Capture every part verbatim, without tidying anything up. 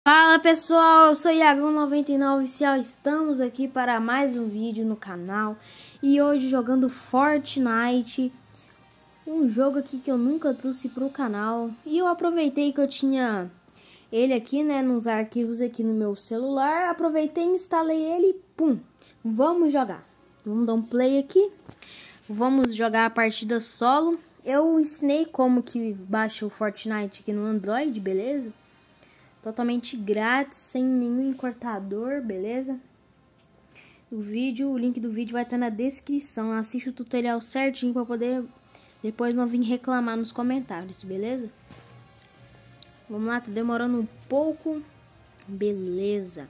Fala pessoal, eu sou Iagão noventa e nove Oficial, estamos aqui para mais um vídeo no canal e hoje jogando Fortnite, um jogo aqui que eu nunca trouxe pro canal e eu aproveitei que eu tinha ele aqui, né, nos arquivos aqui no meu celular, aproveitei, instalei ele e pum, vamos jogar, vamos dar um play aqui, vamos jogar a partida solo. Eu ensinei como que baixa o Fortnite aqui no Android, beleza? Totalmente grátis, sem nenhum encortador, beleza? O vídeo, o link do vídeo vai estar na descrição. Assiste o tutorial certinho para poder depois não vir reclamar nos comentários, beleza? Vamos lá, tá demorando um pouco. Beleza.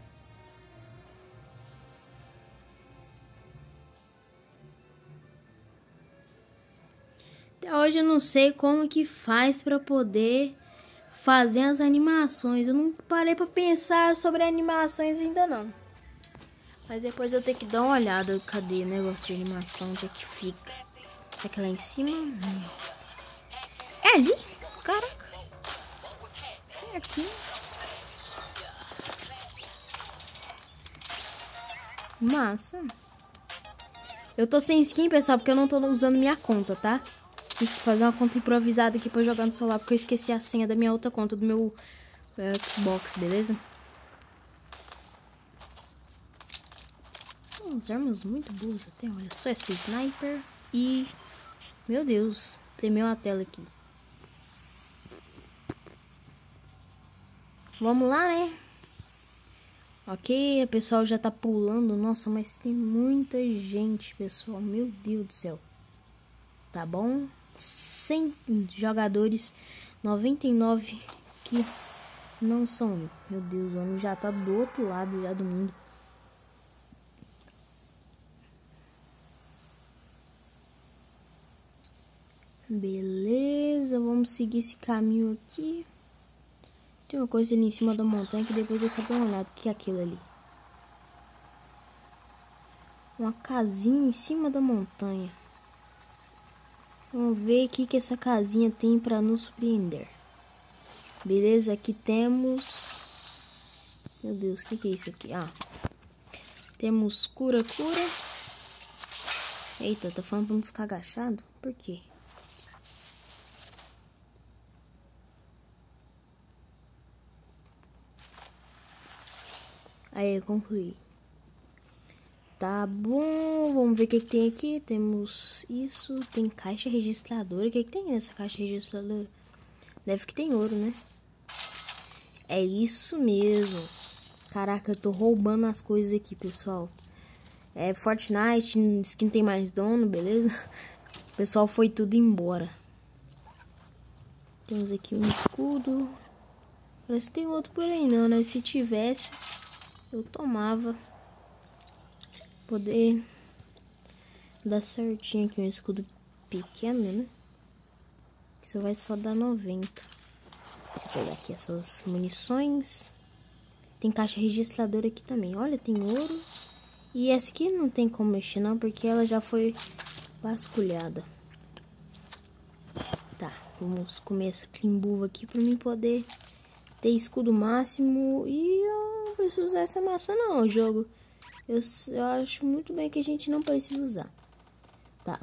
Até hoje eu não sei como que faz para poder fazer as animações. Eu não parei pra pensar sobre animações ainda não. Mas depois eu tenho que dar uma olhada. Cadê o negócio de animação? Onde é que fica? Será que é lá em cima? Hum. É ali? Caraca. É aqui. Massa. Eu tô sem skin, pessoal, porque eu não tô usando minha conta, tá? Tive que fazer uma conta improvisada aqui pra jogar no celular, porque eu esqueci a senha da minha outra conta, do meu uh, Xbox, beleza? Tem umas armas muito boas até, olha só esse sniper e... Meu Deus, tremeu a tela aqui. Vamos lá, né? Ok, o pessoal já tá pulando, nossa, mas tem muita gente, pessoal, meu Deus do céu. Tá bom? cem jogadores, noventa e nove que não são eu. Meu Deus, o ano já tá do outro lado já do mundo. Beleza, vamos seguir esse caminho aqui. Tem uma coisa ali em cima da montanha que depois eu quero dar uma olhada. O que é aquilo ali? Uma casinha em cima da montanha. Vamos ver o que que essa casinha tem para nos surpreender. Beleza, aqui temos... Meu Deus, o que que é isso aqui? Ah, temos cura, cura. Eita, tá falando pra não ficar agachado? Por quê? Aí, concluí. Tá bom, vamos ver o que, que tem aqui. Temos isso, tem caixa registradora. O que, que tem nessa caixa registradora? Deve que tem ouro, né? É isso mesmo. Caraca, eu tô roubando as coisas aqui, pessoal. É Fortnite, skin tem mais dono, beleza? O pessoal foi tudo embora. Temos aqui um escudo. Parece que tem outro por aí não, né? Se tivesse, eu tomava. Poder dar certinho aqui um escudo pequeno, né? Isso vai só dar noventa. Deixa eu pegar aqui essas munições. Tem caixa registradora aqui também. Olha, tem ouro. E essa aqui não tem como mexer não, porque ela já foi vasculhada. Tá, vamos comer essa climbuva aqui pra mim poder ter escudo máximo. E eu não preciso usar essa maçã não, o jogo. Eu, eu acho muito bem que a gente não precisa usar. Tá.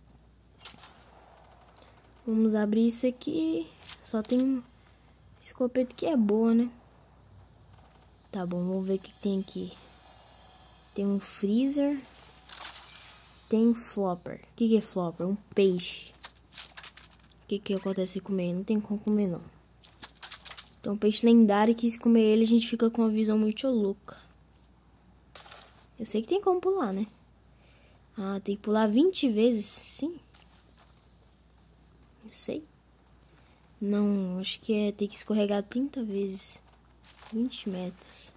Vamos abrir isso aqui. Só tem escopeta que é boa, né? Tá bom, vamos ver o que tem aqui. Tem um freezer. Tem flopper. O que, que é flopper? Um peixe. O que, que acontece com ele? Não tem como comer, não. Então, um peixe lendário que se comer ele, a gente fica com uma visão muito louca. Eu sei que tem como pular, né? Ah, tem que pular vinte vezes, sim? Não sei. Não, acho que é ter que escorregar trinta vezes. vinte metros.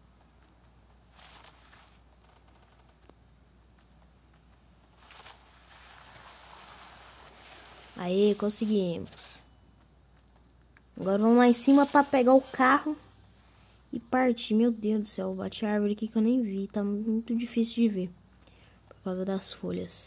Aê, conseguimos. Agora vamos lá em cima pra pegar o carro e partir. Meu Deus do céu, bati a árvore aqui que eu nem vi. Tá muito difícil de ver por causa das folhas.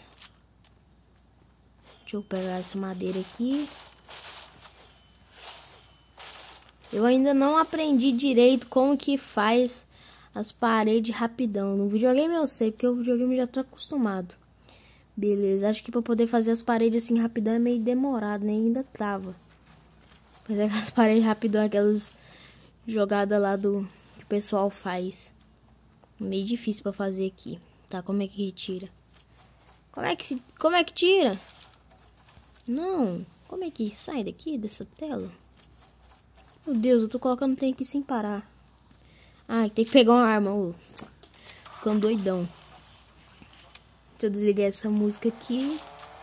Deixa eu pegar essa madeira aqui. Eu ainda não aprendi direito como que faz as paredes rapidão. No videogame eu sei, porque o videogame eu já tô acostumado. Beleza, acho que pra poder fazer as paredes assim rapidão é meio demorado, né? Ainda trava. Mas é que as paredes rapidão, aquelas jogadas lá do que o pessoal faz. Meio difícil pra fazer aqui. Tá, como é que retira? Como é que se, como é que tira? Não, como é que sai daqui dessa tela? Meu Deus, eu tô colocando tem aqui sem parar. Ah, tem que pegar uma arma. Oh. Ficando doidão. Deixa eu desligar essa música aqui.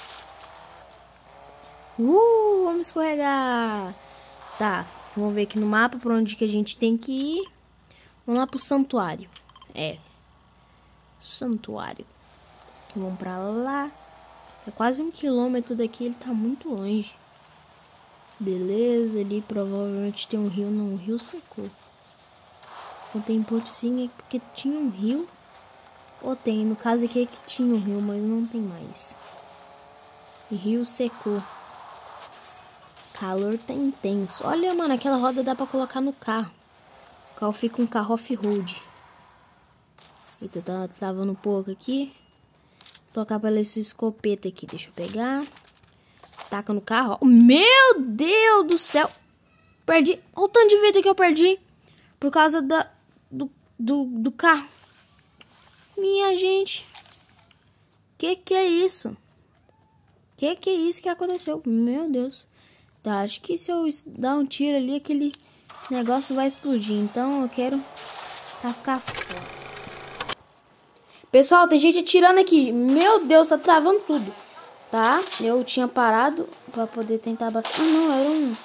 Uh, vamos escorregar. Tá, vamos ver aqui no mapa pra onde que a gente tem que ir. Vamos lá pro santuário. É. Santuário. Vamos pra lá. É quase um quilômetro daqui, ele tá muito longe. Beleza, ali provavelmente tem um rio. Não, o rio secou. Não tem pontezinho é porque tinha um rio. Ou tem, no caso aqui é que tinha um rio, mas não tem mais. E rio secou. Calor tá intenso. Olha, mano, aquela roda dá pra colocar no carro. O carro fica um carro off-road. Eita, tá travando um pouco aqui. Vou tocar pela esse escopeta aqui. Deixa eu pegar. Taca no carro. Ó. Meu Deus do céu. Perdi. Olha o tanto de vida que eu perdi. Por causa da, do, do, do carro. Minha gente. Que que é isso? Que que é isso que aconteceu? Meu Deus. Tá, acho que se eu dar um tiro ali, aquele negócio vai explodir. Então eu quero cascar fora. Pessoal, tem gente atirando aqui. Meu Deus, tá travando tudo. Tá? Eu tinha parado pra poder tentar bastante. Ah, não, era um...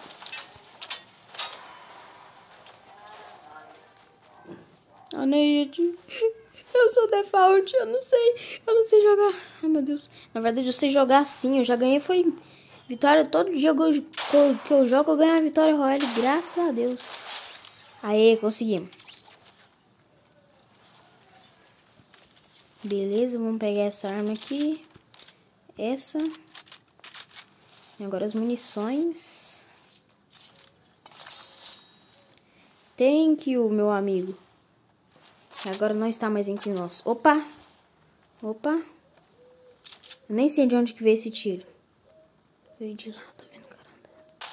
Ah, não, gente. Eu sou default, eu não sei. Eu não sei jogar. Ai, meu Deus. Na verdade, eu sei jogar sim. Eu já ganhei, foi... Vitória, todo dia que eu jogo, eu ganho a Vitória Royale. Graças a Deus. Aê, conseguimos. Beleza, vamos pegar essa arma aqui. Essa. E agora as munições. Thank you, meu amigo. Agora não está mais entre nós. Opa! Opa! Eu nem sei de onde que veio esse tiro. Veio de lá, tô vendo, caramba.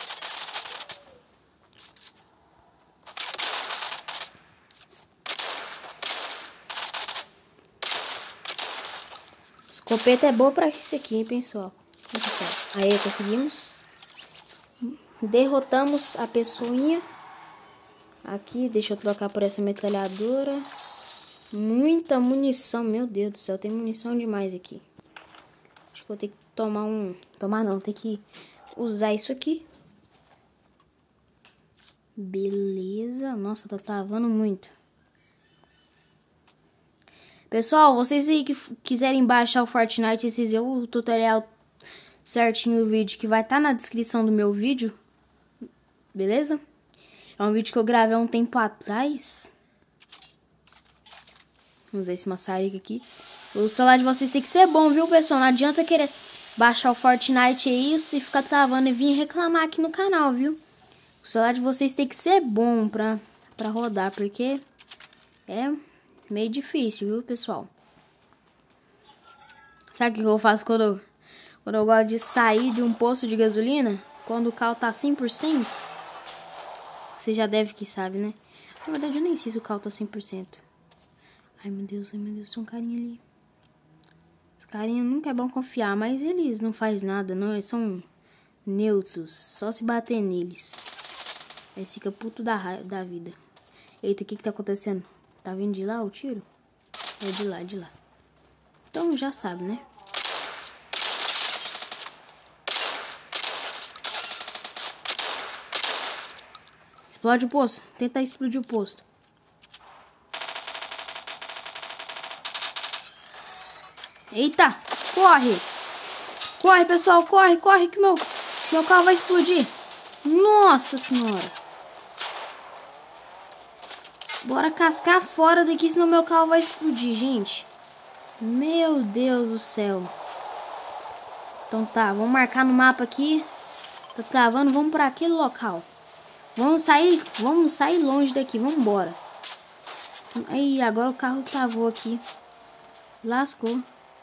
Escopeta é boa pra isso aqui, hein, pessoal? Hein, pessoal? Aí, conseguimos. Derrotamos a pessoinha. Aqui, deixa eu trocar por essa metralhadora. Muita munição, meu Deus do céu, tem munição demais aqui. Acho que vou ter que tomar um... Tomar não, tem que usar isso aqui. Beleza, nossa, tá travando muito. Pessoal, vocês aí que quiserem baixar o Fortnite, vocês viram o tutorial certinho do vídeo que vai estar tá na descrição do meu vídeo. Beleza? É um vídeo que eu gravei há um tempo atrás. Vamos usar esse maçarico aqui. O celular de vocês tem que ser bom, viu, pessoal? Não adianta querer baixar o Fortnite aí e ficar travando e vir reclamar aqui no canal, viu? O celular de vocês tem que ser bom pra, pra rodar, porque é meio difícil, viu, pessoal? Sabe o que eu faço quando eu, quando eu gosto de sair de um posto de gasolina? Quando o carro tá cem por cento? Você já deve que sabe, né? Na verdade, eu nem sei se o carro tá cem por cento. Ai, meu Deus, ai, meu Deus, tem um carinha ali. Os carinhas nunca é bom confiar, mas eles não fazem nada, não. Eles são neutros, só se bater neles. Aí fica puto da, ra da vida. Eita, o que que tá acontecendo? Tá vindo de lá o tiro? É de lá, de lá. Então já sabe, né? Explode o posto. Tenta explodir o posto. Eita! Corre! Corre, pessoal! Corre, corre que meu, meu carro vai explodir. Nossa senhora! Bora cascar fora daqui, senão meu carro vai explodir, gente. Meu Deus do céu. Então tá, vamos marcar no mapa aqui. Tá travando, vamos para aquele local. Vamos sair, vamos sair longe daqui, vamos embora. Aí, agora o carro travou aqui. Lascou.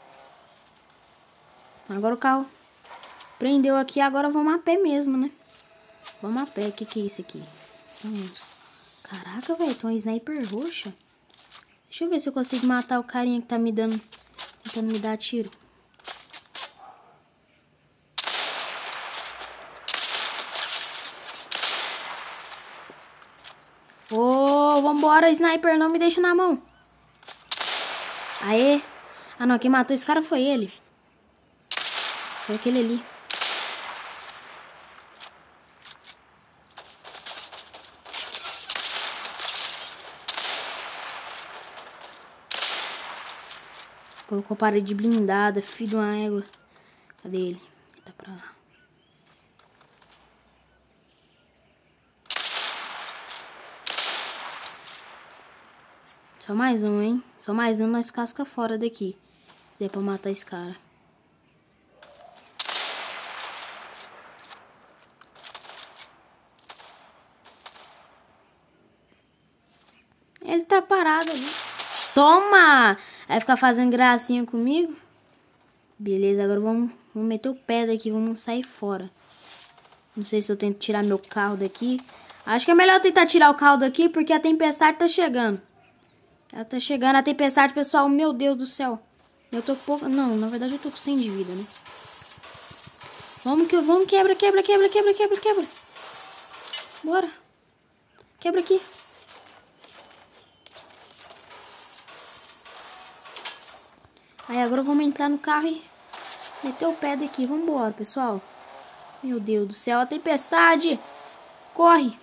Agora o carro prendeu aqui, agora vamos a pé mesmo, né? Vamos a pé. O que que é isso aqui? Vamos. Caraca, velho, tem uma sniper roxa. Deixa eu ver se eu consigo matar o carinha que tá me dando, tentando me dar tiro. Ô, oh, vambora, sniper, não me deixa na mão. Aê. Ah, não, quem matou esse cara foi ele. Foi aquele ali. Colocou parede blindada, filho de uma égua. Cadê ele? Tá pra lá. Só mais um, hein? Só mais um, nós casca fora daqui. Se der pra matar esse cara. Ele tá parado ali. Toma! Vai ficar fazendo gracinha comigo? Beleza, agora vamos, vamos meter o pé daqui. Vamos sair fora. Não sei se eu tento tirar meu carro daqui. Acho que é melhor tentar tirar o carro daqui, porque a tempestade tá chegando. Ela tá chegando, a tempestade, pessoal. Meu Deus do céu. Eu tô com pouco... Não, na verdade eu tô com cem de vida, né? Vamos que vamos. Quebra, quebra, quebra, quebra, quebra, quebra. Bora. Quebra aqui. Aí agora vamos entrar no carro e meter o pé daqui. Vamos embora, pessoal. Meu Deus do céu, a tempestade. Corre.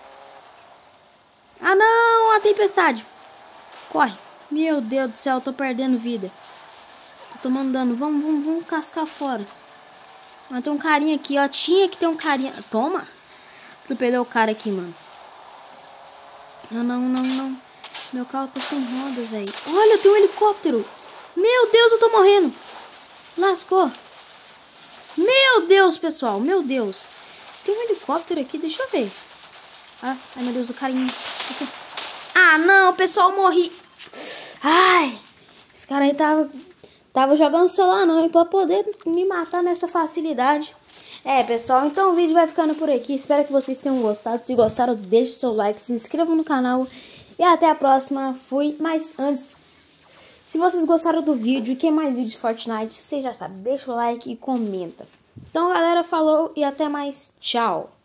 Ah, não, a tempestade. Corre. Meu Deus do céu, eu tô perdendo vida. Tô tomando dano. Vamos, vamos, vamos cascar fora. Mas tem um carinha aqui, ó. Tinha que ter um carinha. Toma. Tu perdeu o cara aqui, mano. Não, não, não, não. Meu carro tá sem roda, velho. Olha, tem um helicóptero. Meu Deus, eu tô morrendo. Lascou. Meu Deus, pessoal. Meu Deus. Tem um helicóptero aqui, deixa eu ver. Ah, ai, meu Deus, o carinha. Ah, não, pessoal, morri. Ai, esse cara aí tava, tava jogando celular não, pra poder me matar nessa facilidade. É, pessoal, então o vídeo vai ficando por aqui. Espero que vocês tenham gostado. Se gostaram, deixe seu like, se inscrevam no canal. E até a próxima. Fui. Mas antes, se vocês gostaram do vídeo e quer mais vídeos de Fortnite, vocês já sabem, deixa o like e comenta. Então, galera, falou e até mais. Tchau.